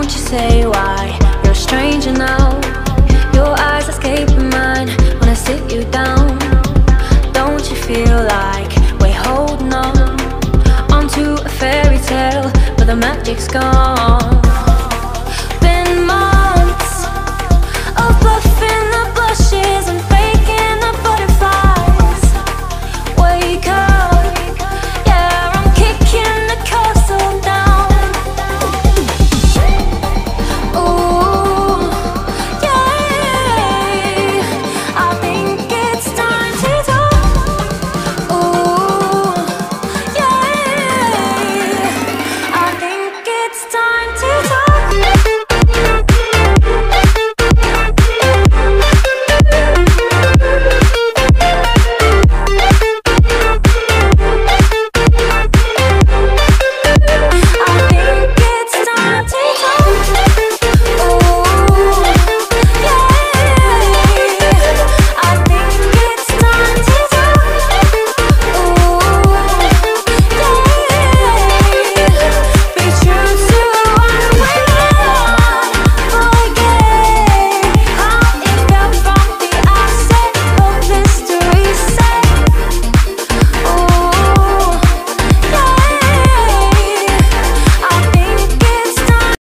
Won't you say why you're a stranger now? Your eyes escaping mine when I sit you down. Don't you feel like we're holding on onto a fairy tale, but the magic's gone?